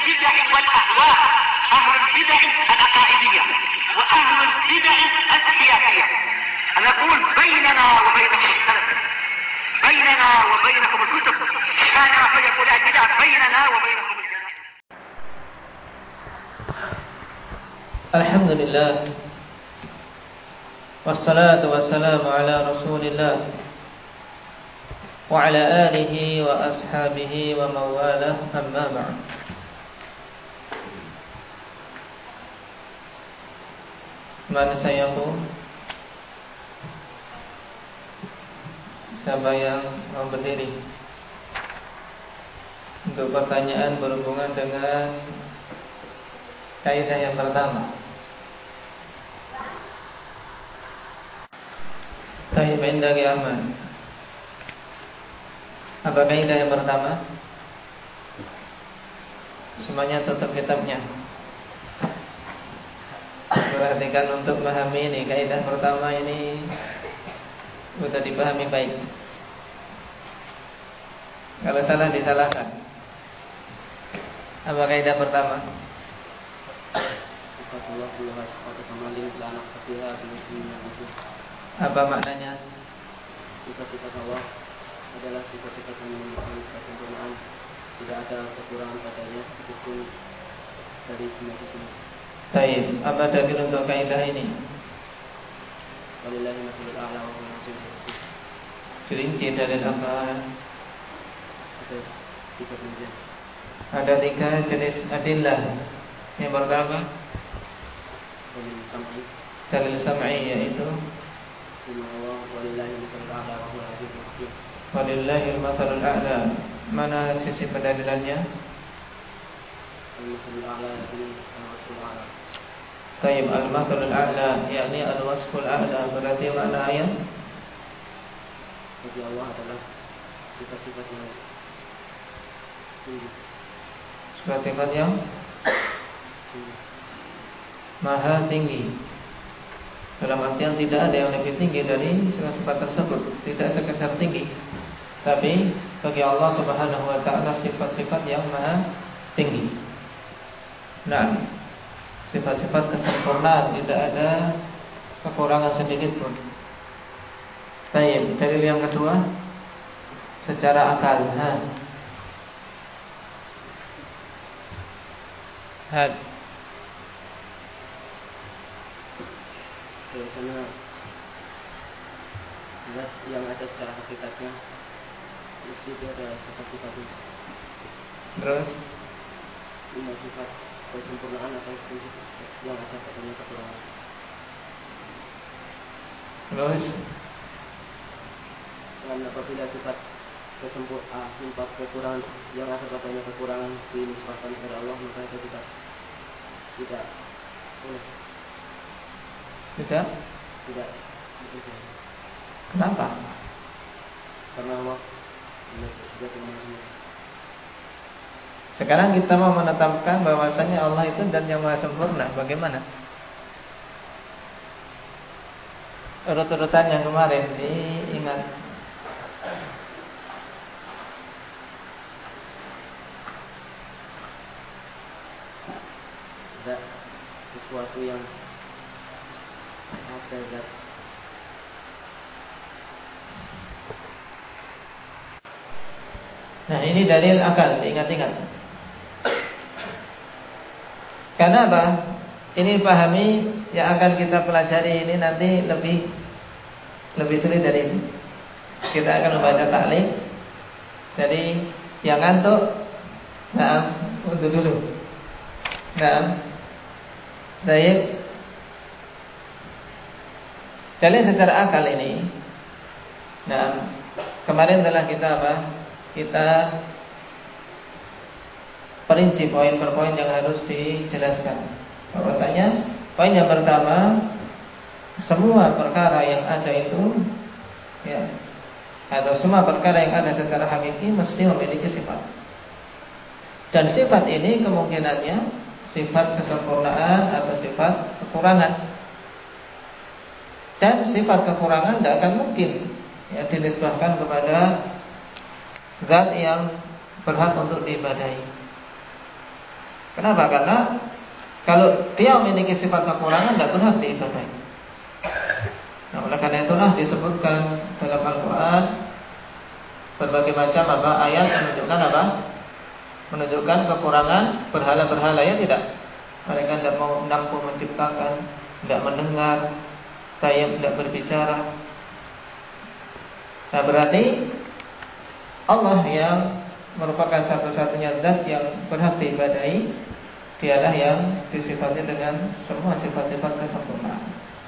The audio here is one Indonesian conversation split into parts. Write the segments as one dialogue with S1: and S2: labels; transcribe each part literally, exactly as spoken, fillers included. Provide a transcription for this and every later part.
S1: البدع والأهواء، أهل البدع العقائدية وأهل البدع السياسية. نقول بيننا وبينكم السلف، بيننا وبينكم الكتب، كان فيقول البدع بيننا وبينكم الجنة.
S2: الحمد لله والصلاة والسلام على رسول الله وعلى آله وأصحابه ومن والاه، أما بعد. Mana sayaku, siapa yang mau berdiri untuk pertanyaan berhubungan dengan kaidah yang pertama. Tayyib indaki Ahmad. Apa kaidah yang pertama? Semuanya tutup kitabnya. Perhatikan untuk memahami ini. Kaidah pertama ini sudah dipahami baik. Kalau salah disalahkan. Apa kaidah pertama?
S3: Sifatullah kullaha sifatu kamalin bila anak safiha bila wujud.
S2: Apa maknanya?
S3: Sifat-sifat Allah adalah sifat-sifat yang memiliki kesempurnaan, tidak ada kekurangan padanya sedikitpun dari semua sisi.
S2: Baik, apa dalil untuk kaidah ini?
S3: Walillahi mathalul a'la wa huwal azizul hakim.
S2: Dirinci dalil apa?
S3: Ada tiga jenis.
S2: Ada tiga jenis adillah. Yang pertama
S3: Dalil sam'i.
S2: Dalil sam'i yaitu
S3: Allah walillahi mathalul a'la wa huwal azizul hakim.
S2: Walillahil mathalul a'la. Mana sisi pendalilannya?
S3: Al-mathalul a'la yakni al-wasful a'la.
S2: Tayyib, al-mathalul a'la yakni al-wasful a'la. Berarti makna ayat
S3: bagi Allah adalah sifat-sifat yang tinggi.
S2: sifat-sifat yang
S3: tinggi.
S2: maha tinggi. Dalam artian tidak ada yang lebih tinggi dari sifat-sifat tersebut. Tidak sekedar tinggi, tapi bagi Allah Subhanahu wa ta'ala sifat-sifat yang maha tinggi. Nah, sifat-sifat kesempurnaan, tidak ada kekurangan sedikit pun. Baik, dalil yang kedua secara akal. Ha. Had.
S3: Biasanya zat yang ada secara hakikatnya mesti itu ada sifat-sifatnya.
S2: Terus
S3: Lima sifat kesempurnaan atau yang ada padanya kekurangan.
S2: Terus
S3: Dan apabila sifat kesempurnaan, sifat kekurangan yang ada padanya kekurangan dinisbahkan kepada Allah, maka itu tidak tidak boleh.
S2: tidak.
S3: Tidak.
S2: Kenapa?
S3: Karena Allah tidak sendiri.
S2: Sekarang kita mau menetapkan bahwasanya Allah itu dan yang maha sempurna. Bagaimana? Urut-urutan yang kemarin diingat.
S3: Ada sesuatu yang ada zat.
S2: Nah, ini dalil akal, ingat-ingat. Karena apa? Ini pahami yang akan kita pelajari ini nanti lebih lebih sulit dari ini. Kita akan membaca ta'liq. Jadi yang ngantuk, nah, untuk dulu. Nah, baik. Dalil secara akal ini. Nah, kemarin telah kita apa? Kita perinci poin per poin yang harus dijelaskan. Bahwasanya poin yang pertama, semua perkara yang ada itu, ya, atau semua perkara yang ada secara hakiki mesti memiliki sifat. Dan sifat ini kemungkinannya sifat kesempurnaan atau sifat kekurangan. Dan sifat kekurangan tidak akan mungkin ya dinisbahkan kepada zat yang berhak untuk diibadahi. Kenapa? Karena kalau dia memiliki sifat kekurangan tidak berhak diibadahi. Nah, oleh karena itulah disebutkan dalam Al-Quran berbagai macam apa ayat menunjukkan apa? Menunjukkan kekurangan berhala-berhala, ya tidak? Mereka tidak mau mampu menciptakan, tidak mendengar, tayyib, tidak berbicara. Nah, berarti Allah yang merupakan satu-satunya zat yang berhak diibadahi, dialah yang disifati dengan semua sifat-sifat kesempurnaan.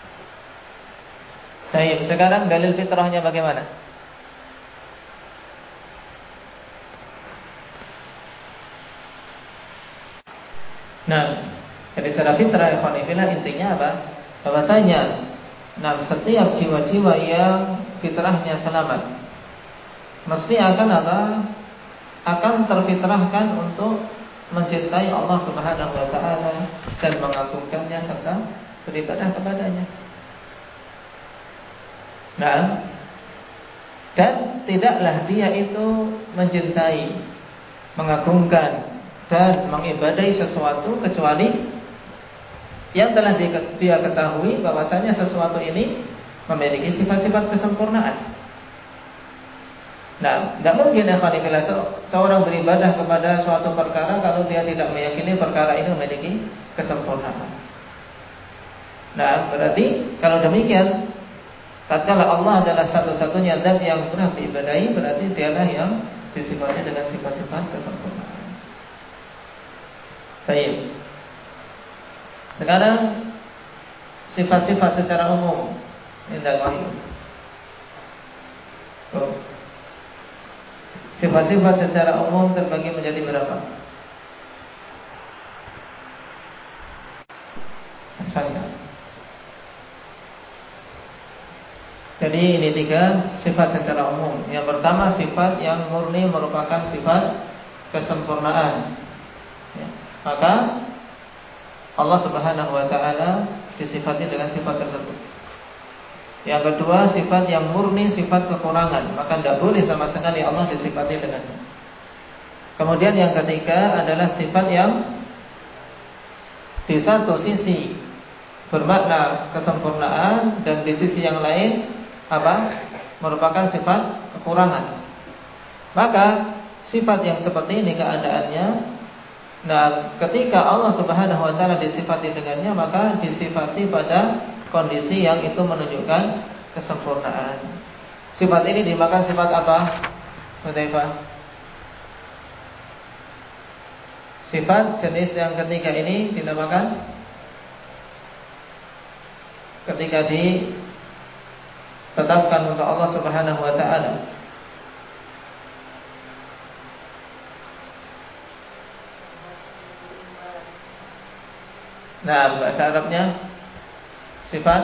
S2: Baik, sekarang dalil fitrahnya bagaimana? Nah, jadi secara fitrah ikhwanifillah intinya apa? Bahwasanya nah setiap jiwa-jiwa yang fitrahnya selamat mesti akan apa? Akan terfitrahkan untuk mencintai Allah Subhanahu wa taala dan mengagungkannya serta beribadah kepadanya. Nah, dan tidaklah dia itu mencintai, mengagungkan dan mengibadahi sesuatu kecuali yang telah dia ketahui bahwasanya sesuatu ini memiliki sifat-sifat kesempurnaan. Nah, tidak mungkin ya khanibillah seorang beribadah kepada suatu perkara kalau dia tidak meyakini perkara ini memiliki kesempurnaan. Nah, berarti kalau demikian, tatkala Allah adalah satu-satunya zat yang berhak diibadahi, berarti dialah yang disifati dengan sifat-sifat kesempurnaan. Baik. Sekarang sifat-sifat secara umum indal wahyu. Oh. Sifat-sifat secara umum terbagi menjadi berapa? Saya. Jadi ini tiga sifat secara umum. Yang pertama sifat yang murni merupakan sifat kesempurnaan. Ya. Maka Allah Subhanahu wa taala disifati dengan sifat tersebut. Yang kedua sifat yang murni sifat kekurangan, maka tidak boleh sama sekali Allah disifati dengannya. Kemudian yang ketiga adalah sifat yang di satu sisi bermakna kesempurnaan dan di sisi yang lain apa? Merupakan sifat kekurangan. Maka sifat yang seperti ini keadaannya, nah ketika Allah Subhanahu wa taala disifati dengannya, maka disifati pada kondisi yang itu menunjukkan kesempurnaan. Sifat ini dimakan sifat apa? Hudzaifah. Sifat jenis yang ketiga ini dinamakan ketika ditetapkan untuk Allah Subhanahu wa taala. Nah, bahasa Arabnya sifat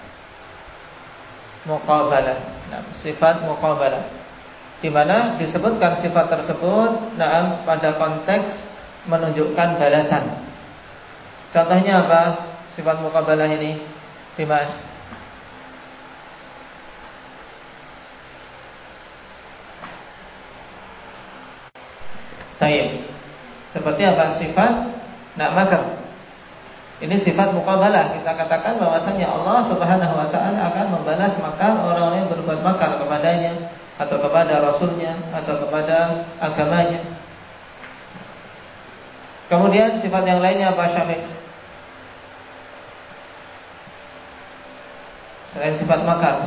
S2: muqabalah. Nah, sifat muqabalah di mana disebutkan sifat tersebut nah pada konteks menunjukkan balasan. Contohnya apa? Sifat muqabalah ini, Dimas. Baik. Seperti apa sifat nak makar? Ini sifat muqabalah. Kita katakan bahwasanya Allah Subhanahu wa taala akan membalas makar orang-orang yang berbuat makar kepadanya atau kepada rasulnya atau kepada agamanya. Kemudian sifat yang lainnya apa, Syafiq? Selain sifat makar.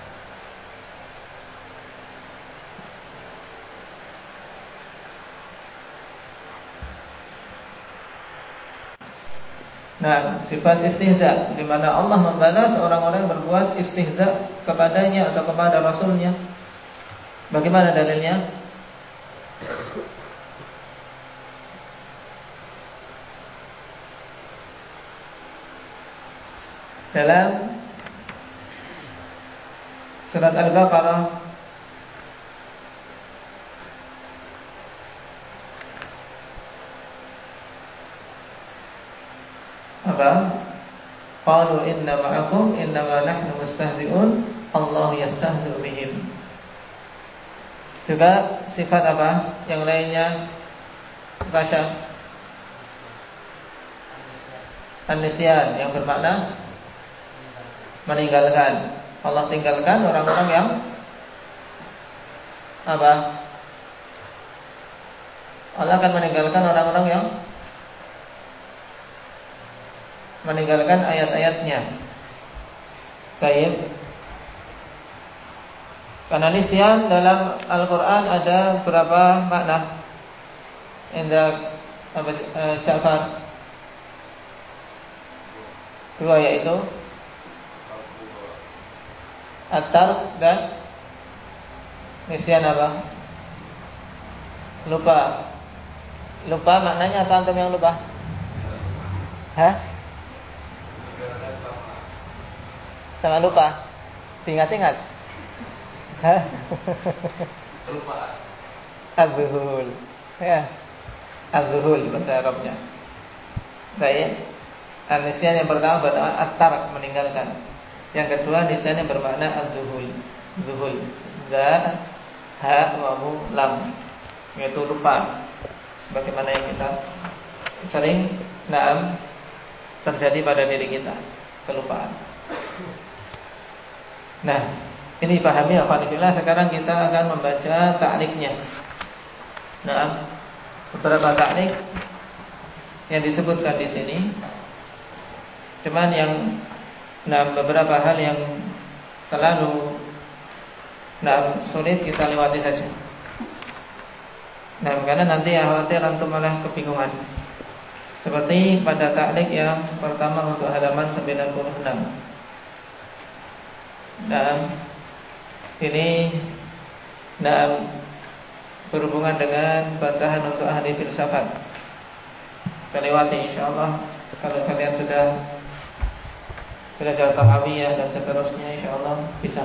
S2: Nah, sifat istihza, di mana Allah membalas orang-orang yang berbuat istihza kepadanya atau kepada Rasulnya. Bagaimana dalilnya? Dalam surat Al-Baqarah apa? Qalu inna ma'akum innama nahnu mustahzi'un Allahu yastahzi'u bihim. Juga sifat apa? Yang lainnya Tasya. An-nisyan yang bermakna meninggalkan. Allah tinggalkan orang-orang yang apa? Allah akan meninggalkan orang-orang yang meninggalkan ayat-ayatnya. Baik. Karena nisyan dalam Al-Quran ada berapa makna? Indah apa, e, Ja'far? Dua, yaitu at-tark dan nisyan apa? Lupa. Lupa maknanya apa, antum yang lupa? Hah? Sama lupa? Ingat-ingat? Hah?
S4: Lupa.
S2: Az-zuhul. Ya. Az-zuhul bahasa Arabnya. Baik. Nisyan yang pertama bermakna at-tark, meninggalkan. Yang kedua nisyan yang bermakna az-zuhul. Zuhul. Za ha wa mu lam. Yaitu lupa. Sebagaimana yang kita sering naam terjadi pada diri kita, kelupaan. Nah, ini pahami alhamdulillah. Sekarang kita akan membaca ta'liqnya. Nah, beberapa ta'liq yang disebutkan di sini. Cuman yang nah beberapa hal yang terlalu nah sulit kita lewati saja. Nah, karena nanti khawatir antum malah kebingungan. Seperti pada ta'liq yang pertama untuk halaman sembilan puluh enam. Nah, ini nah berhubungan dengan bantahan untuk ahli filsafat. Kita lewati insyaallah. Kalau kalian sudah belajar tahawiyah dan seterusnya, insyaallah bisa.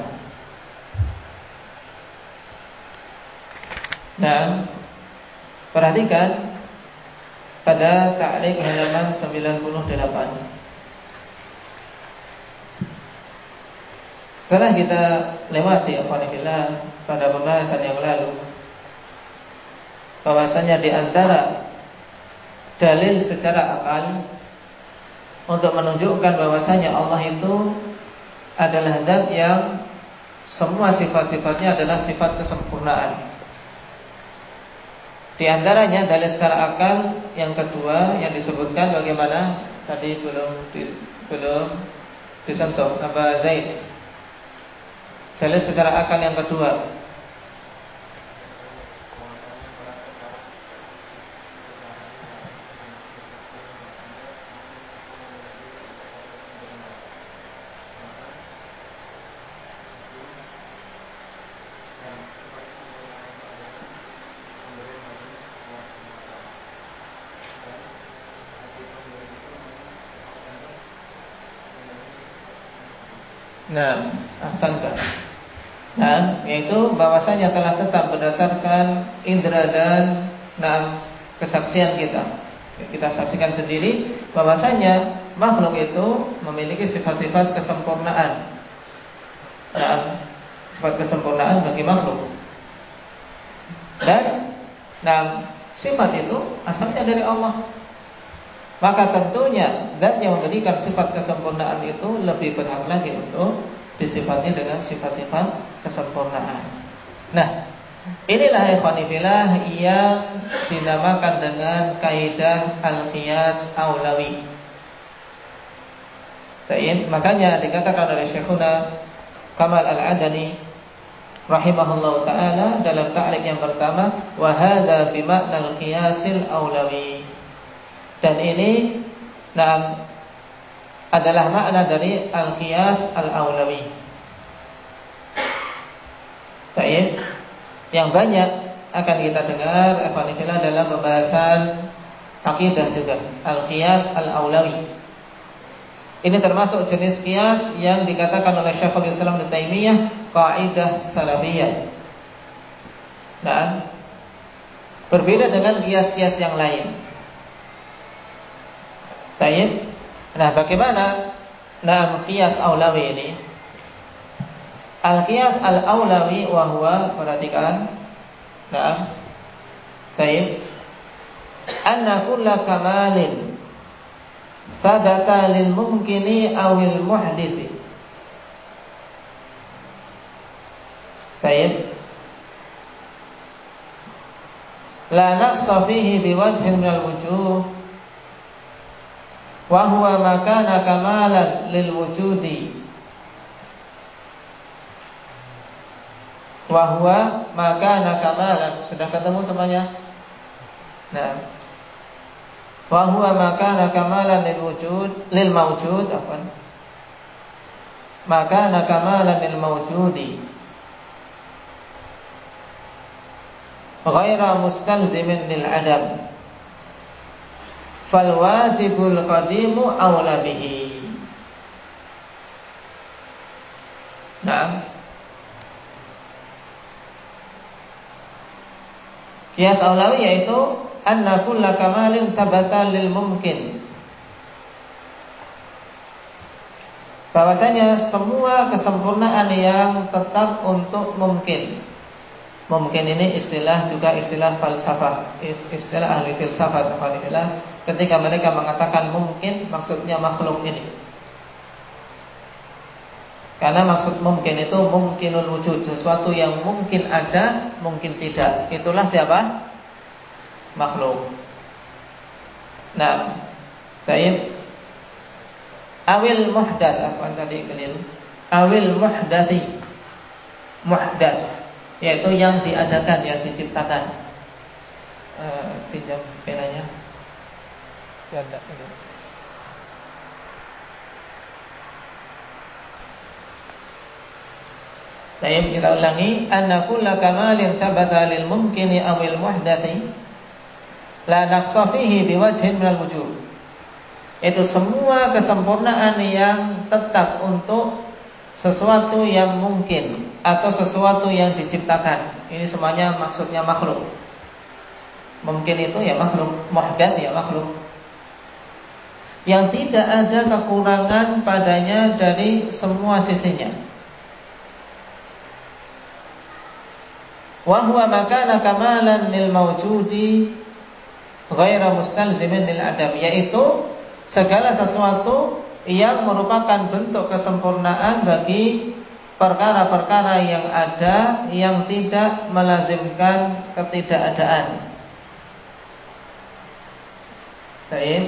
S2: Nah, perhatikan pada ta'liq halaman sembilan puluh delapan. Setelah kita lewati alhamdulillah pada pembahasan yang lalu, bahwasanya di antara dalil secara akal untuk menunjukkan bahwasanya Allah itu adalah zat yang semua sifat-sifatnya adalah sifat kesempurnaan. Di antaranya dalil secara akal yang kedua yang disebutkan bagaimana tadi belum di, belum disentuh Aba Zaid. Dalil secara akal yang kedua, nah, ahsanka. Nah, yaitu bahwasanya telah tetap berdasarkan indera dan nah, kesaksian kita. Kita saksikan sendiri bahwasanya makhluk itu memiliki sifat-sifat kesempurnaan. Nah, sifat kesempurnaan bagi makhluk. Dan nah, sifat itu asalnya dari Allah. Maka tentunya zat yang memberikan sifat kesempurnaan itu lebih berhak lagi untuk disifati dengan sifat-sifat kesempurnaan. Nah, inilah ikhwanifillah yang dinamakan dengan kaidah al-qiyas aulawi. Baik, makanya dikatakan oleh Syekhuna Kamal Al-Adani rahimahullahu taala dalam ta'liq yang pertama, wa hadza bi ma'na al-qiyasil aulawi. Dan ini nah, adalah makna dari al-qiyas al-aulawi. Baik, yang banyak akan kita dengar alhamdulillah dalam pembahasan akidah juga, al-qiyas al-aulawi. Ini termasuk jenis qiyas yang dikatakan oleh Syekhul Islam Ibnu Taimiyah kaidah salafiyah. Nah, berbeda dengan qiyas-qiyas yang lain. Baik. Nah, bagaimana nah qiyas aulawi ini? Al-qiyas al-aulawi wa huwa, perhatikan. Nah, baik. Anna kulla kamalin sabata lil mumkini awil muhdithi. Baik. La naqsa fihi biwajhin minal wujuh wa huwa ma kana kamalan lil wujudi wa huwa ma kana kamalan. Sudah ketemu semuanya? Nah, wa huwa ma kana kamalan lil wujud lil mawjud apa? Ma kana kamalan lil mawjudi ghaira mustalzimin lil adam. Fal wajibul qadimu awla bihi. Nah, qiyas aulawi yaitu anna kulla kamalin thabata lil mumkin, bahwasanya semua kesempurnaan yang tetap untuk mungkin. Mungkin ini istilah juga istilah falsafah, istilah ahli filsafat. Ketika mereka mengatakan mungkin, maksudnya makhluk ini. Karena maksud mungkin itu mungkinul wujud, sesuatu yang mungkin ada, mungkin tidak. Itulah siapa? Makhluk. Nah, baik. Awil muhdats, apa tadi kalian? Awil muhdasi. Muhdats yaitu yang diadakan, yang diciptakan. Uh, pinjam penanya. Ya, enggak, enggak. Baik, kita ulangi. Anna kulla kamalin thabata lil mumkini awil muhdatsi la naqsa fihi biwajhin minal wujud. Itu semua kesempurnaan yang tetap untuk sesuatu yang mungkin atau sesuatu yang diciptakan. Ini semuanya maksudnya makhluk. Mungkin itu ya makhluk, muhdats ya makhluk, yang tidak ada kekurangan padanya dari semua sisinya. Wa huwa makana kamalan lil mawjudi ghaira mustalzimin lil adam, yaitu segala sesuatu yang merupakan bentuk kesempurnaan bagi perkara-perkara yang ada, yang tidak melazimkan ketidakadaan. Baik.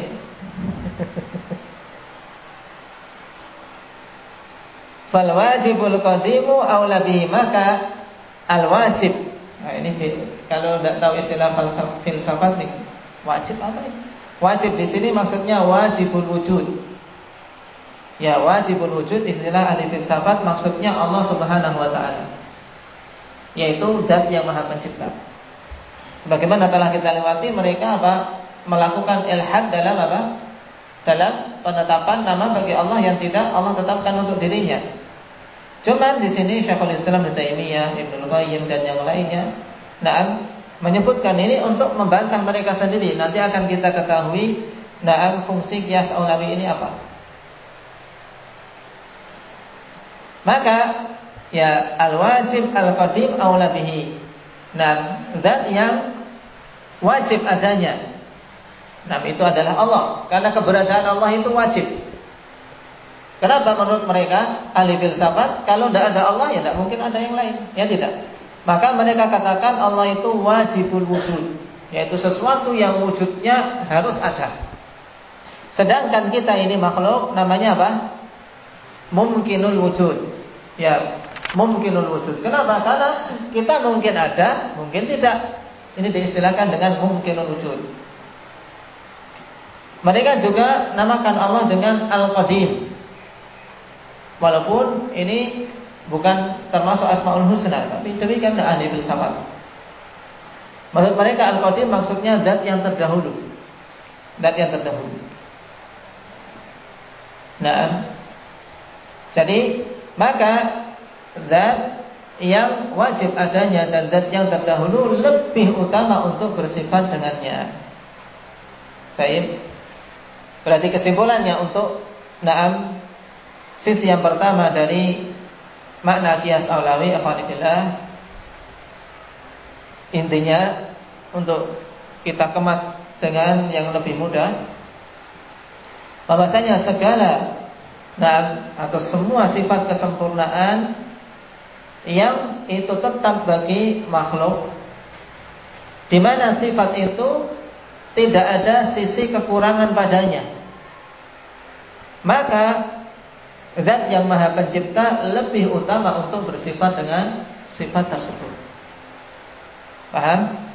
S2: Fal wajibul qadimu aula bihi, maka al wajib. Nah, ini kalau tidak tahu istilah filsafat nih, wajib apa ini? Wajib di sini maksudnya wajibul wujud. Ya, wajibul wujud istilah ahli filsafat maksudnya Allah Subhanahu wa taala, yaitu zat yang Maha Pencipta. Sebagaimana telah kita lewati, mereka apa? Melakukan ilhad dalam apa? Dalam penetapan nama bagi Allah yang tidak Allah tetapkan untuk dirinya. Cuman di sini Syekhul Islam Ibnu Taimiyah, Ibnu Qayyim dan yang lainnya, nah, menyebutkan ini untuk membantah mereka sendiri. Nanti akan kita ketahui, nah, fungsi qiyas aulawi ini apa. Maka ya al-wajib al-qadim aula bihi. Nah, zat yang wajib adanya, nah, itu adalah Allah, karena keberadaan Allah itu wajib. Kenapa menurut mereka ahli filsafat? Kalau tidak ada Allah ya tidak mungkin ada yang lain, ya tidak. Maka mereka katakan Allah itu wajibul wujud, yaitu sesuatu yang wujudnya harus ada. Sedangkan kita ini makhluk, namanya apa? Mumkinul wujud. Ya, mumkinul wujud. Kenapa? Karena kita mungkin ada, mungkin tidak. Ini diistilahkan dengan mumkinul wujud. Mereka juga namakan Allah dengan Al-Qadim, walaupun ini bukan termasuk Asmaul Husna, tapi demikian ahli filsafat. Menurut mereka Al-Qadim maksudnya zat yang terdahulu. Zat yang terdahulu. Nah, jadi maka zat yang wajib adanya dan zat yang terdahulu lebih utama untuk bersifat dengannya. Baik. Berarti kesimpulannya untuk naam sisi yang pertama dari makna qiyas aulawi, akhwanillah, intinya untuk kita kemas dengan yang lebih mudah, bahwasanya segala nah, atau semua sifat kesempurnaan yang itu tetap bagi makhluk, di mana sifat itu tidak ada sisi kekurangan padanya, maka Zat yang Maha Pencipta lebih utama untuk bersifat dengan sifat tersebut. Paham?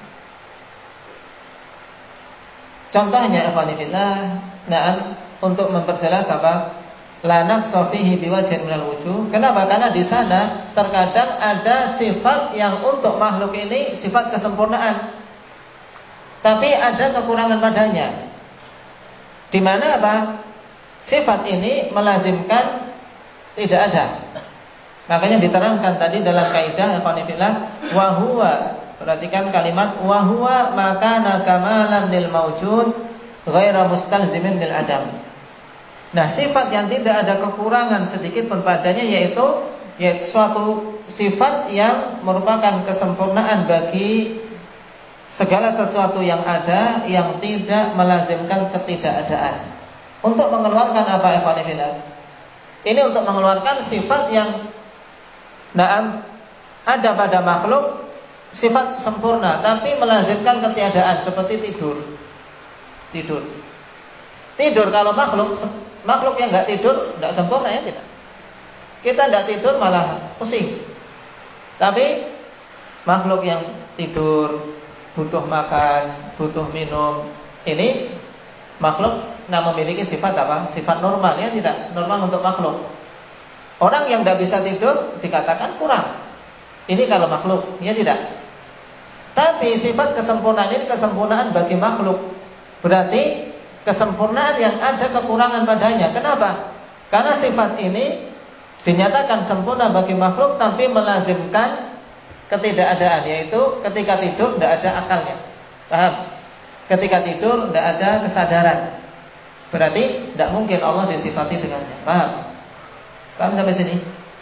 S2: Contohnya ikhwanillah, nah, untuk memperjelas apa? La naqsa fihi biwajhin minal wujuh. Kenapa? Karena di sana terkadang ada sifat yang untuk makhluk ini sifat kesempurnaan, tapi ada kekurangan padanya. Di mana apa? Sifat ini melazimkan tidak ada. Makanya diterangkan tadi dalam kaidah ikhwanillah, wa huwa, perhatikan kalimat wa huwa makana kamalan lil maujud ghaira mustalzimin lil adam. Nah, sifat yang tidak ada kekurangan sedikit pun padanya, yaitu yaitu suatu sifat yang merupakan kesempurnaan bagi segala sesuatu yang ada, yang tidak melazimkan ketidakadaan. Untuk mengeluarkan apa ikhwanillah? Ini untuk mengeluarkan sifat yang naam ada pada makhluk, sifat sempurna tapi melazimkan ketiadaan, seperti tidur. Tidur. Tidur kalau makhluk makhluk yang enggak tidur enggak sempurna, ya tidak. Kita enggak tidur malah pusing. Tapi makhluk yang tidur butuh makan, butuh minum, ini makhluk nah memiliki sifat apa? Sifat normal, ya tidak? Normal untuk makhluk. Orang yang tidak bisa tidur dikatakan kurang. Ini kalau makhluk, ya tidak? Tapi sifat kesempurnaan ini kesempurnaan bagi makhluk. Berarti kesempurnaan yang ada kekurangan padanya. Kenapa? Karena sifat ini dinyatakan sempurna bagi makhluk tapi melazimkan ketidakadaan, yaitu ketika tidur tidak ada akalnya. Paham? Ketika tidur tidak ada kesadaran. Berarti tidak mungkin Allah disifati dengannya. Paham? Paham sampai sini?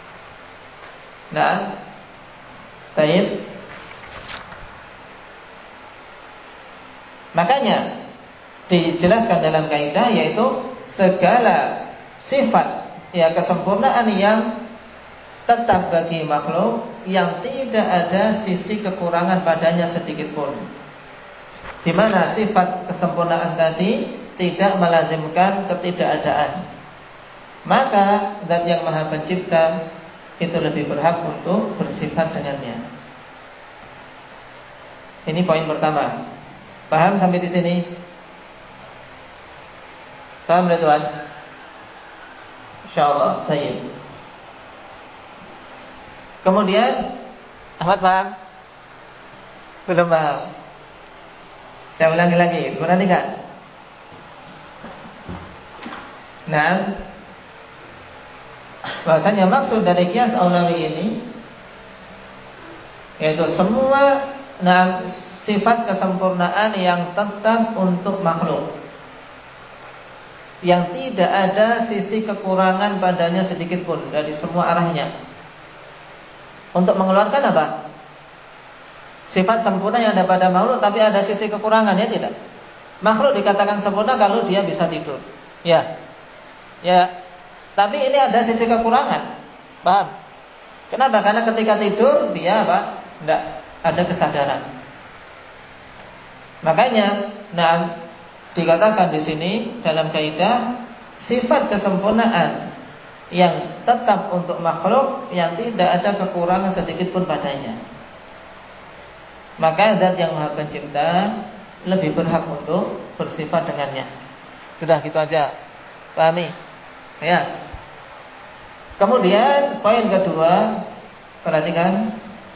S2: Nah, baik. Makanya dijelaskan dalam kaidah, yaitu segala sifat ya kesempurnaan yang tetap bagi makhluk, yang tidak ada sisi kekurangan padanya sedikit pun, di mana sifat kesempurnaan tadi tidak melazimkan ketidakadaan. Maka Zat yang Maha Pencipta itu lebih berhak untuk bersifat dengannya. Ini poin pertama. Paham sampai di sini? Paham ya tuan? Insyaallah. Baik. Kemudian Ahmad paham? Belum paham? Saya ulangi lagi, perhatikan. Nah, bahasanya maksud dari qiyas aulawi ini yaitu semua nah, sifat kesempurnaan yang tetap untuk makhluk, yang tidak ada sisi kekurangan padanya sedikit pun dari semua arahnya. Untuk mengeluarkan apa? Sifat sempurna yang ada pada makhluk tapi ada sisi kekurangan, ya tidak? Makhluk dikatakan sempurna kalau dia bisa tidur. Ya. Ya. Tapi ini ada sisi kekurangan. Paham? Kenapa? Karena ketika tidur dia apa? Tidak ada kesadaran. Makanya, nah, dikatakan di sini dalam kaidah sifat kesempurnaan yang tetap untuk makhluk, yang tidak ada kekurangan sedikit pun padanya. Maka Zat yang Maha Pencipta lebih berhak untuk bersifat dengannya. Sudah gitu aja. Pahami? Ya. Kemudian poin kedua, perhatikan.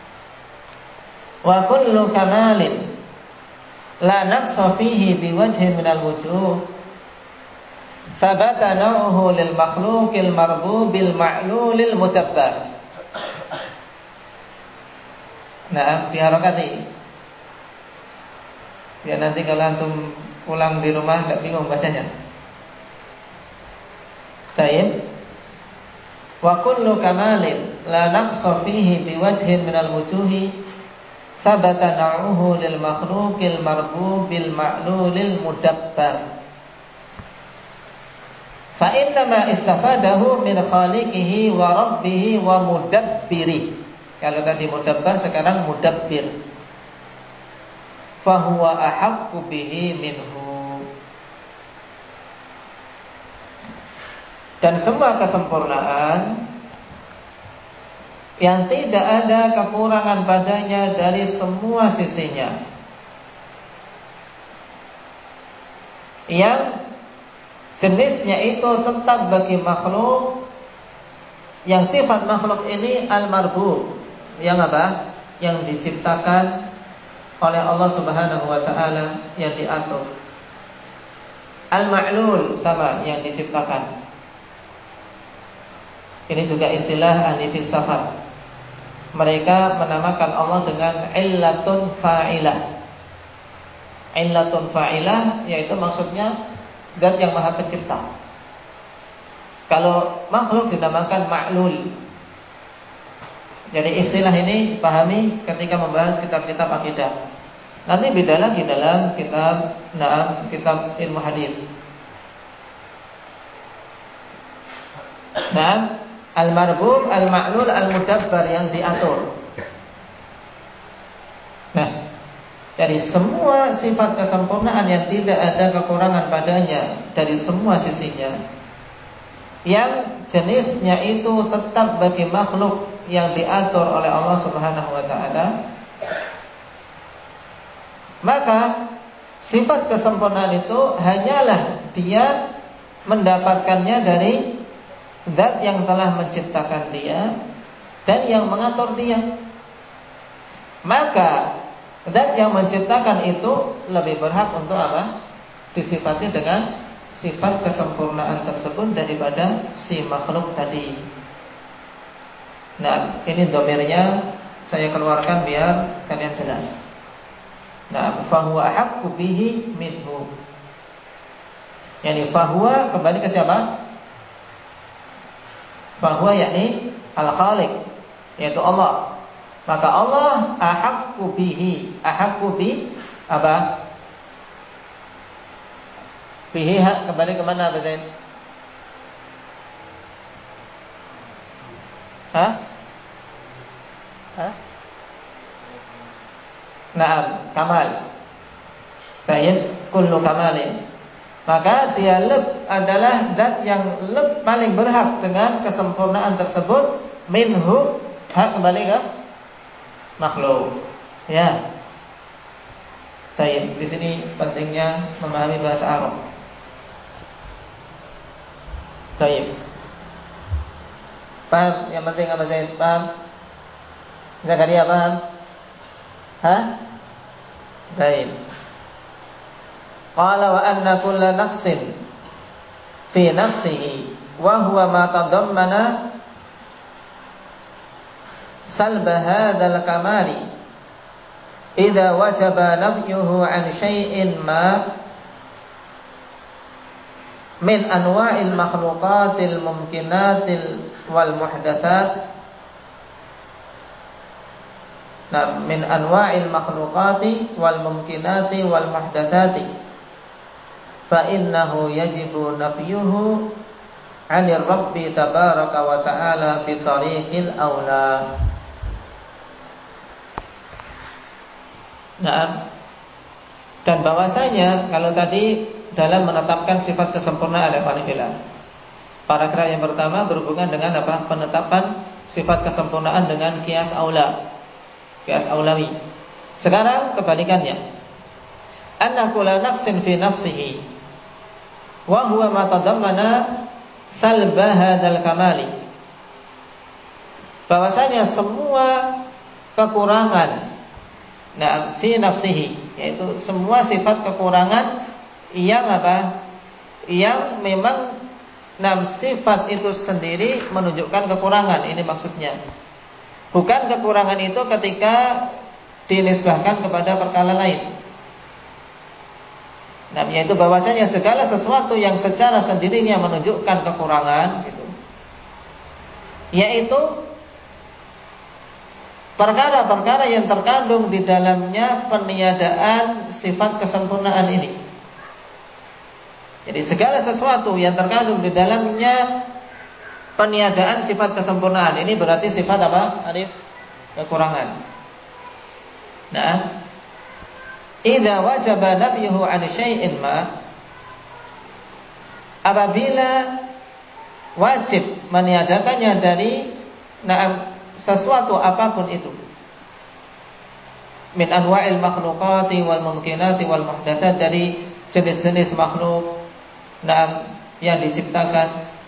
S2: Wa kullu kamalin la naqsa fihi biwajhin minal wujuh thabata nauhu lil makhluqil marbubil ma'lulil mudabbar. Nah, diharokati. Ya nanti kalau antum pulang di rumah enggak bingung bacanya. Baik. Wa kullu kamalin la naqsa fihi biwajhin minal wujuhi sabata na'uhu lil makhluqil marbubil ma'lulil mudabbar. fa innama istafadahu min khaliqihi wa rabbihi wa mudabbiri. Kalau tadi mudabbar, sekarang mudabbir. Fa huwa ahaqqu bihi minhu. Dan semua kesempurnaan yang tidak ada kekurangan padanya dari semua sisinya, yang jenisnya itu tetap bagi makhluk, yang sifat makhluk ini al-marbub, yang apa? Yang diciptakan oleh Allah Subhanahu wa taala, yang diatur. Al-ma'lul sama, yang diciptakan. Ini juga istilah ahli filsafat. Mereka menamakan Allah dengan illatun fa'ilah. Illatun fa'ilah yaitu maksudnya zat yang maha pencipta. Kalau makhluk dinamakan ma'lul. Jadi istilah ini pahami ketika membahas kitab-kitab akidah. Nanti beda lagi dalam kitab Naam, kitab ilmu hadis. Naam, al-marbub, al-ma'lul, al-mudabbar, yang diatur. Nah, dari semua sifat kesempurnaan yang tidak ada kekurangan padanya dari semua sisinya, yang jenisnya itu tetap bagi makhluk yang diatur oleh Allah Subhanahu wa taala, maka sifat kesempurnaan itu hanyalah dia mendapatkannya dari zat yang telah menciptakan dia dan yang mengatur dia. Maka zat yang menciptakan itu lebih berhak untuk apa? Disifati dengan sifat kesempurnaan tersebut daripada si makhluk tadi. Nah, ini domirnya saya keluarkan biar kalian jelas. Nah, fahuwa ahaqqu bihi minhu. Yani fahuwa kembali ke siapa? Fahuwa yakni al-khaliq, yaitu Allah. Maka Allah ahaqqu bihi. Ahaqqu bi apa? Bihi kembali ke mana Pak Zain? Hah? Hah? Naam, kamal. Baik, kullu kamalin. Maka dia leb adalah zat yang leb paling berhak dengan kesempurnaan tersebut. Minhu, hak kembali ke makhluk. Ya. Baik, di sini pentingnya memahami bahasa Arab. Baik. Paham? Yang penting apa Zaid? Paham? Zakaria paham? Hah? Baik. Qala wa anna kulla naqsin fi nafsihi wa huwa ma tadammana salba hadzal kamali idza wajaba nafyuhu an syai'in ma min anwa'il makhluqatil mumkinatil wal muhdatsat. Nah, min anwa'il makhluqati wal mumkinati wal muhdatsati fa innahu yajibu nafyuhu 'anil rabbi tabaraka wa ta'ala bi tariqil aula. Nah, dan bahwasanya kalau tadi dalam menetapkan sifat kesempurnaan ada panifila. Paragraf yang pertama berhubungan dengan apa? Penetapan sifat kesempurnaan dengan qiyas aula. Qiyas aulawi. Sekarang kebalikannya. Anna kulla naqsin fi nafsihi wa huwa ma tadammana salba hadzal kamali. Bahwasanya semua kekurangan nah fi nafsihi, yaitu semua sifat kekurangan yang apa? Yang memang nam sifat itu sendiri menunjukkan kekurangan. Ini maksudnya. Bukan kekurangan itu ketika dinisbahkan kepada perkara lain. Nah, yaitu bahwasanya segala sesuatu yang secara sendirinya menunjukkan kekurangan gitu, yaitu perkara-perkara yang terkandung di dalamnya peniadaan sifat kesempurnaan ini. Jadi segala sesuatu yang terkandung di dalamnya peniadaan sifat kesempurnaan, ini berarti sifat apa? Arif? Kekurangan. Nah, idza wajaba nafyuhu 'an syai'in ma, apabila wajib meniadakannya dari nah, sesuatu apapun itu, min anwa'il makhluqati wal mumkinati wal muhdatsat, dari jenis-jenis makhluk nah, yang diciptakan,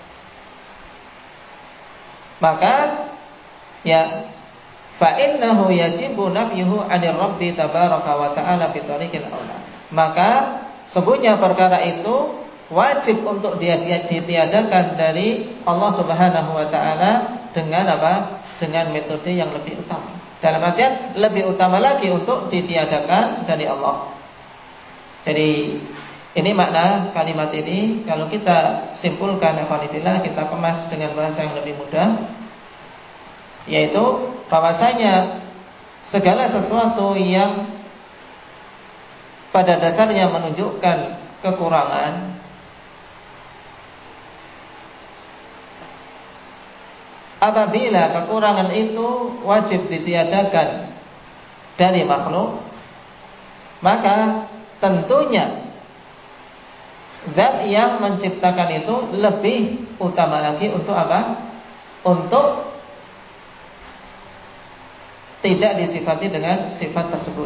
S2: maka ya fa innahu yajibu nafyuhu 'anir rabbi tabaraka wa ta'ala bi tariqil aula, maka sesungguhnya perkara itu wajib untuk dia ditiadakan dari Allah Subhanahu wa taala dengan apa? Dengan metode yang lebih utama. Dalam artian lebih utama lagi untuk ditiadakan dari Allah. Jadi ini makna kalimat ini. Kalau kita simpulkan, alhamdulillah, kita kemas dengan bahasa yang lebih mudah, yaitu bahwasanya segala sesuatu yang pada dasarnya menunjukkan kekurangan, apabila kekurangan itu wajib ditiadakan dari makhluk, maka tentunya zat yang menciptakan itu lebih utama lagi untuk apa? Untuk tidak disifati dengan sifat tersebut.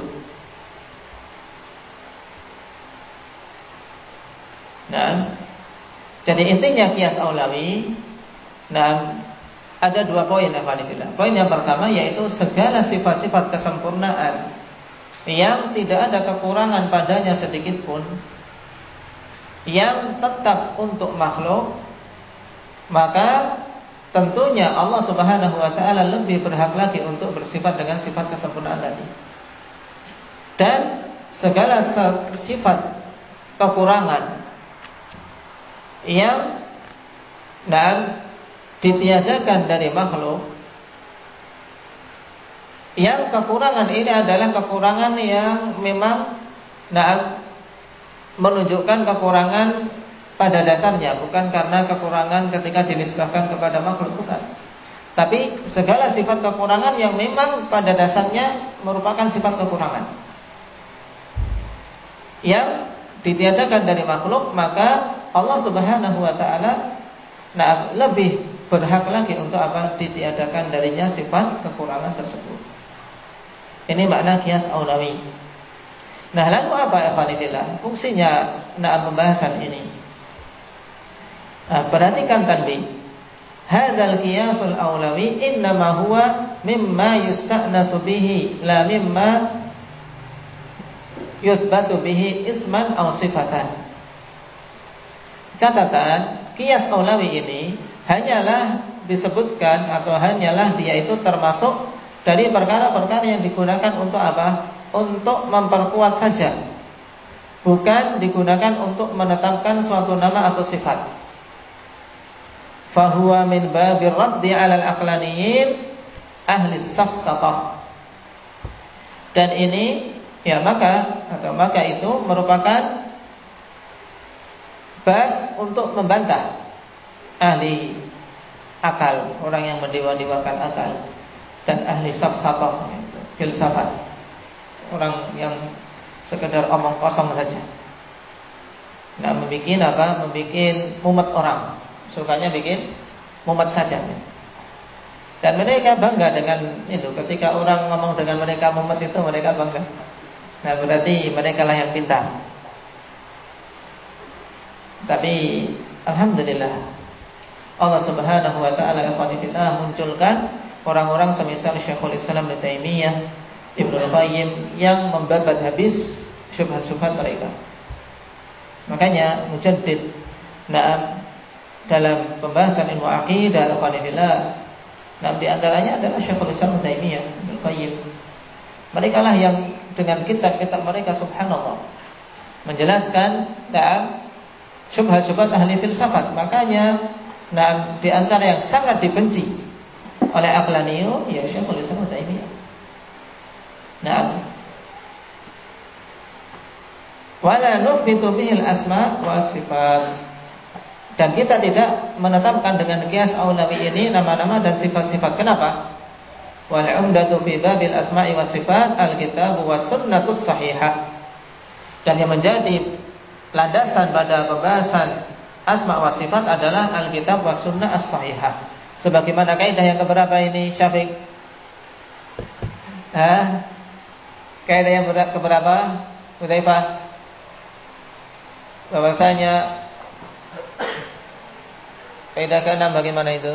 S2: Nah, jadi intinya qiyas aulawi, nah, ada dua poin, alhamdulillah. Poin yang pertama yaitu segala sifat-sifat kesempurnaan yang tidak ada kekurangan padanya sedikit pun, yang tetap untuk makhluk, maka tentunya Allah Subhanahu wa taala lebih berhak lagi untuk bersifat dengan sifat kesempurnaan tadi. Dan segala sifat kekurangan yang dan ditiadakan dari makhluk, yang kekurangan ini adalah kekurangan yang memang nah, menunjukkan kekurangan pada dasarnya, bukan karena kekurangan ketika dinisbahkan kepada makhluk, bukan. Tapi segala sifat kekurangan yang memang pada dasarnya merupakan sifat kekurangan yang ditiadakan dari makhluk, maka Allah Subhanahu wa taala nah, lebih berhak lagi untuk apa? Ditiadakan darinya sifat kekurangan tersebut. Ini makna qiyas aulawi. Nah, lalu apa ikhwanillah fungsinya nah pembahasan ini? Nah, perhatikan tanbih. Hadzal qiyasul aulawi innama huwa mimma yusta'nasu bihi la mimma yuthbatu bihi isman aw sifatan. Catatan, qiyas aulawi ini hanyalah disebutkan atau hanyalah dia itu termasuk dari perkara-perkara yang digunakan untuk apa? Untuk memperkuat saja, bukan digunakan untuk menetapkan suatu nama atau sifat. Fahuwa min babir raddi 'alal aqlaniyin ahli safsatah. Dan ini ya maka atau maka itu merupakan bab untuk membantah ahli akal, orang yang mendewa-dewakan akal, dan ahli safsatah, filsafat, orang yang sekedar omong kosong saja, nggak membikin apa, membikin mumet orang, sukanya bikin mumet saja. Dan mereka bangga dengan itu. Ketika orang ngomong dengan mereka mumet itu, mereka bangga. Nah, berarti mereka lah yang pintar. Tapi alhamdulillah, Allah Subhanahu wa taala ikhwanillah munculkan orang-orang semisal Syekhul Islam Ibnu Taimiyah, Ibnu Qayyim yang membabat habis syubhat-syubhat mereka. Makanya mujaddid nah, dalam pembahasan ilmu aqidah ikhwanillah, nah di antaranya adalah Syekhul Islam Ibnu Taimiyah, Ibnu Qayyim. Mereka lah yang dengan kitab-kitab mereka subhanallah menjelaskan nah, syubhat-syubhat ahli filsafat. Makanya nah, di antara yang sangat dibenci oleh aqlaniyun ya Syekhul Islam Ibnu Taimiyah. Nah, Wala nuthbitu bihil asma wa sifat. Dan kita tidak menetapkan dengan qiyas aulawi ini nama-nama dan sifat-sifat. Kenapa? Wal umdatu fi babil asma'i wa sifat al-kitab wa sunnatus sahihah. Dan yang menjadi landasan pada pembahasan asma wa sifat adalah al-kitab wa sunnah as-sahihah. Sebagaimana kaidah yang keberapa ini, Syafiq? Hah? Kaidah yang keberapa? Hudzaifah? Bahwasanya kaidah keenam bagaimana itu?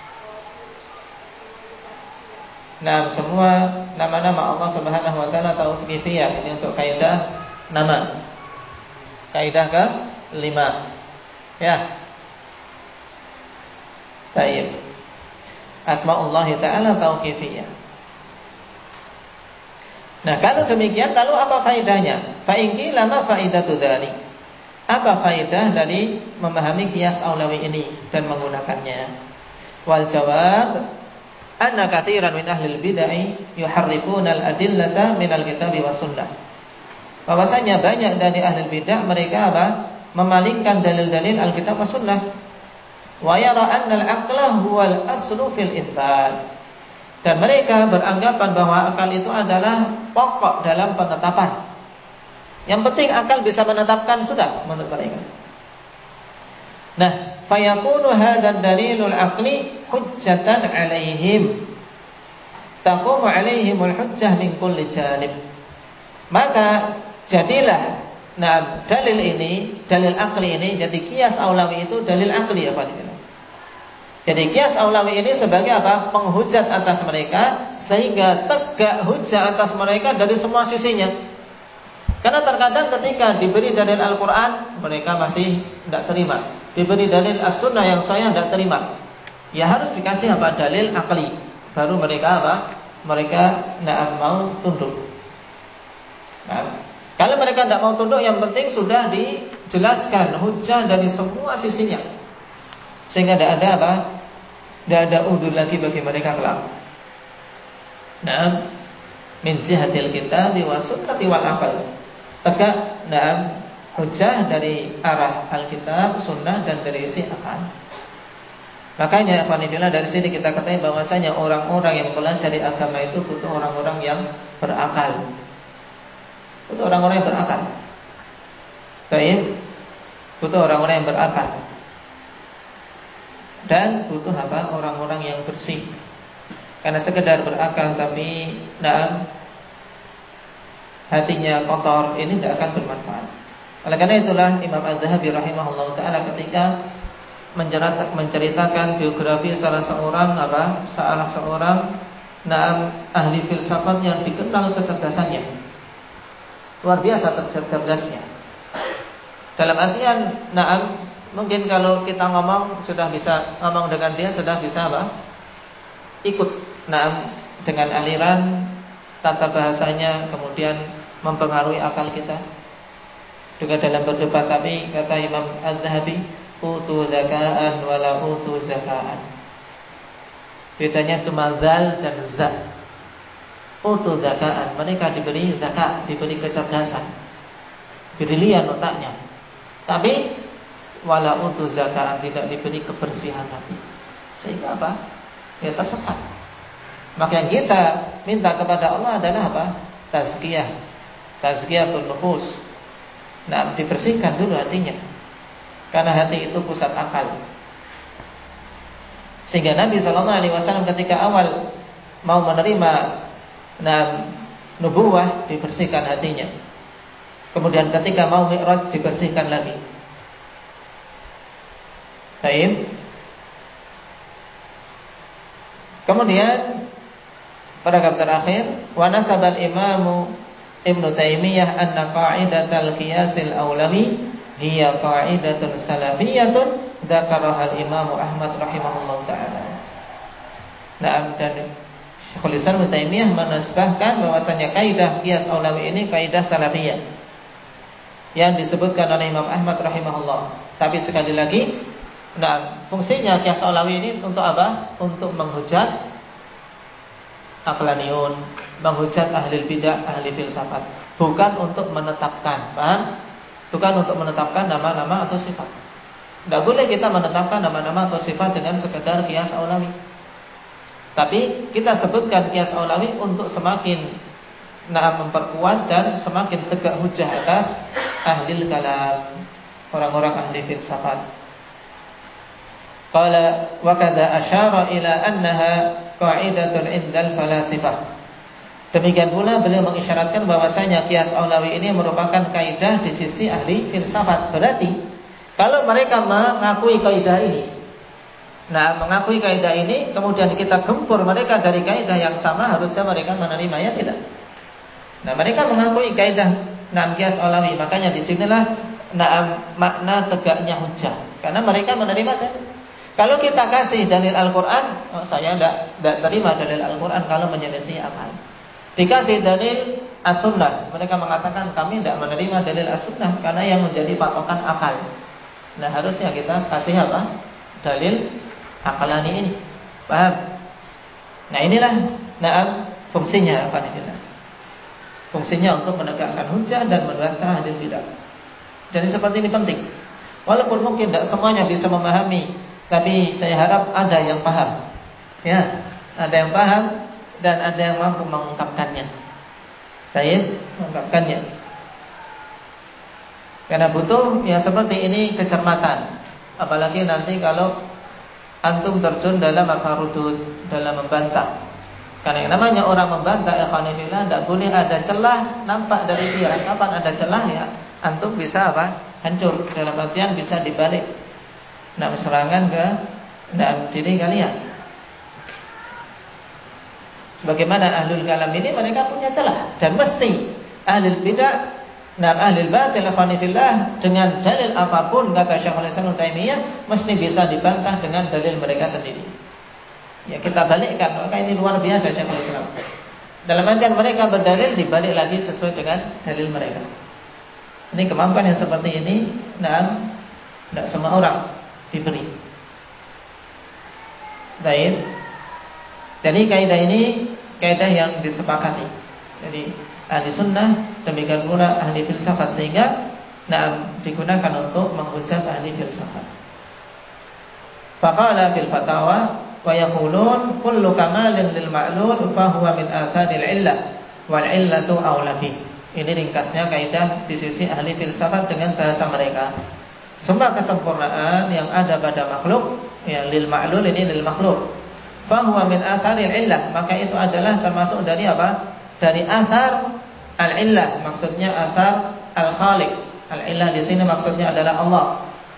S2: Nah, semua nama-nama Allah Subhanahu wa taala tauqifiyah. Ini untuk kaidah nama. Kaidah ke lima. Ya. Baik. Asmaullah taala tauqifiyah. Nah, kalau demikian lalu apa faedahnya? Fa in qila ma faidatu dzalik? Apa faedah dari memahami qiyas aulawi ini dan menggunakannya? Wal jawab anna katsiran min ahli al-bid'ah yuharrifuna al-adillata min al-kitabi was sunnah. Bahwasanya banyak dari ahli bidah mereka apa? Memalingkan dalil-dalil Alkitab was sunnah. Wa yara anna al-aqla huwal aslu fil itsbat. Dan mereka beranggapan bahwa akal itu adalah pokok dalam penetapan. Yang penting akal bisa menetapkan sudah menurut mereka. Nah, fayakunu hadzal dalilul aqli hujjatan 'alaihim. Taqumu 'alaihimul hujjah min kulli janib. Maka jadilah nah dalil ini, dalil akli ini jadi qiyas aulawi itu dalil akli ya Pak. Jadi qiyas aulawi ini sebagai apa? Penghujat atas mereka sehingga tegak hujah atas mereka dari semua sisinya. Karena terkadang ketika diberi dalil Al-Qur'an mereka masih tidak terima. Diberi dalil As-Sunnah yang saya tidak terima. Ya harus dikasih apa? Dalil akli. Baru mereka apa? Mereka tidak mau tunduk. Nah, kalau mereka tidak mau tunduk, yang penting sudah dijelaskan hujah dari semua sisinya, sehingga tidak ada apa, tidak ada udzur lagi bagi mereka kelak. Nah, min jihatil kitab wa sunnati wal aql. Tegak, nah, hujah dari arah Alkitab, sunnah dan dari isi akal. Makanya, Alhamdulillah dari sini kita katakan bahwasanya orang-orang yang mempelajari agama itu butuh orang-orang yang berakal. Butuh orang-orang yang berakal. Baik. Butuh orang-orang yang berakal. Dan butuh apa? Orang-orang yang bersih. Karena sekedar berakal tapi nah, hatinya kotor, ini tidak akan bermanfaat. Oleh karena itulah Imam Az-Zahabi rahimahullah ta'ala ketika menceritakan biografi salah seorang apa? Salah seorang nah, ahli filsafat yang dikenal kecerdasannya, luar biasa cerdasnya. Dalam artian, naam, mungkin kalau kita ngomong sudah bisa ngomong dengan dia, sudah bisa apa? Ikut, naam, dengan aliran tata bahasanya, kemudian mempengaruhi akal kita. Juga dalam berdebat, tapi kata Imam Az-Zahabi, utu zaka'an wala utu zaka'an. Bedanya cuma zal dan za. Utu zaka'an, mereka diberi zakat, diberi kecerdasan, brilian otaknya. Tapi wala utu zaka'an, tidak diberi kebersihan hati. Sehingga apa? Ya tersesat. Maka yang kita minta kepada Allah adalah apa? Tazkiyah, tazkiyatul nufus. Nah, dibersihkan dulu hatinya, karena hati itu pusat akal. Sehingga Nabi shallallahu alaihi wasallam ketika awal mau menerima nah, nubuwah, dibersihkan hatinya. Kemudian ketika mau mi'raj, dibersihkan lagi. Baik. Kemudian paragraf terakhir, wa nasabal imamu Ibnu Taimiyah anna qa'idatal qiyasil aulawi hiya qa'idatun salafiyatun dzakaraha al-Imam Ahmad rahimahullah taala. Nah, dan Syekhul Islam Ibnu Taimiyah menasbahkan bahwasanya kaidah qiyas aulawi ini kaidah salafiyah yang disebutkan oleh Imam Ahmad rahimahullah. Tapi sekali lagi, nah, fungsinya qiyas aulawi ini untuk apa? Untuk menghujat aqlaniyun, menghujat ahli bidah, ahli filsafat, bukan untuk menetapkan, paham? bukan untuk menetapkan nama-nama atau sifat. Tidak boleh kita menetapkan nama-nama atau sifat dengan sekedar qiyas aulawi. Tapi kita sebutkan qiyas aulawi untuk semakin nah, memperkuat dan semakin tegak hujjah atas ahli kalam, orang-orang ahli filsafat. Qala wa kadza asyara ila annaha qa'idatun indal falasifah. Demikian pula beliau mengisyaratkan bahwasanya qiyas aulawi ini merupakan kaidah di sisi ahli filsafat. Berarti kalau mereka mengakui kaidah ini, nah mengakui kaidah ini kemudian kita gempur mereka dari kaidah yang sama, harusnya mereka menerima, ya tidak? Nah mereka mengakui kaidah nah qiyas aulawi, makanya disinilah nah makna tegaknya hujjah, karena mereka menerima kan. Kalau kita kasih dalil Al-Quran, oh, saya tidak terima dalil Al-Quran kalau menyelisih akal. Dikasih dalil as-sunnah, mereka mengatakan kami tidak menerima dalil as-sunnah karena yang menjadi patokan akal. Nah harusnya kita kasih apa? Dalil akalani ini. Paham? Nah inilah nah, fungsinya apa nih? Fungsinya untuk menegakkan hujjah dan membantah ahli bidah. Jadi seperti ini penting. Walaupun mungkin tidak semuanya bisa memahami, tapi saya harap ada yang paham. Ya, ada yang paham dan ada yang mampu mengungkapkannya. Saya mengungkapkannya. Karena butuh yang seperti ini kecermatan. Apalagi nanti kalau antum terjun dalam mafarudud, dalam membantah. Karena yang namanya orang membantah, ikhwanillah, tidak boleh ada celah nampak dari dia. Kapan ada celah ya, antum bisa apa? Hancur. Dalam artian bisa dibalik. Nak serangan ke dalam diri kalian. Sebagaimana ahlul kalam ini mereka punya celah, dan mesti ahlul bidah dan ahlul batil ikhwanillah dengan dalil apapun kata Syekhul Islam Ibnu Taimiyah mesti bisa dibantah dengan dalil mereka sendiri. Ya kita balikkan, maka ini luar biasa Syekhul Islam. Dalam artian mereka berdalil dibalik lagi sesuai dengan dalil mereka. Ini kemampuan yang seperti ini dan tidak semua orang diberi. Baik. Jadi kaidah ini kaidah yang disepakati. Jadi ahli sunnah demikian pula ahli filsafat, sehingga nah, digunakan untuk menghujat ahli filsafat. Faqala fil fatawa wa yaqulun kullu kamalin lil ma'lul fa huwa min atharil illah wal illatu aula bih. Ini ringkasnya kaidah di sisi ahli filsafat dengan bahasa mereka. Semua kesempurnaan yang ada pada makhluk, ya lil ma'lul ini lil makhluk, fa huwa min atharil illah, maka itu adalah termasuk dari apa? Dari athar al-illah, maksudnya athar al-khaliq. Al-illah di sini maksudnya adalah Allah.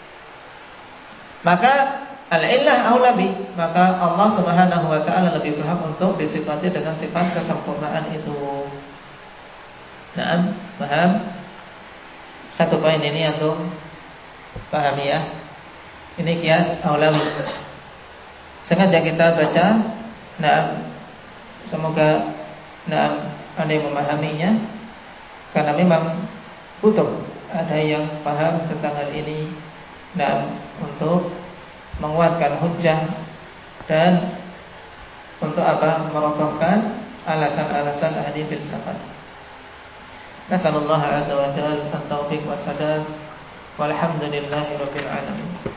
S2: Maka al-illah aulabi, maka Allah Subhanahu wa taala lebih berhak untuk disifati dengan sifat kesempurnaan itu. Nah, paham? Satu poin ini antum pahami ya. Ini qiyas aulawi. Sengaja kita baca, nah, semoga nah, ada yang memahaminya, karena memang butuh ada yang paham tentang hal ini, nah, untuk menguatkan hujjah dan untuk apa? Merobohkan alasan-alasan ahli filsafat. Nasallallahu azza wa jalla at-taufiq was sadad. Walhamdulillahirabbil alamin.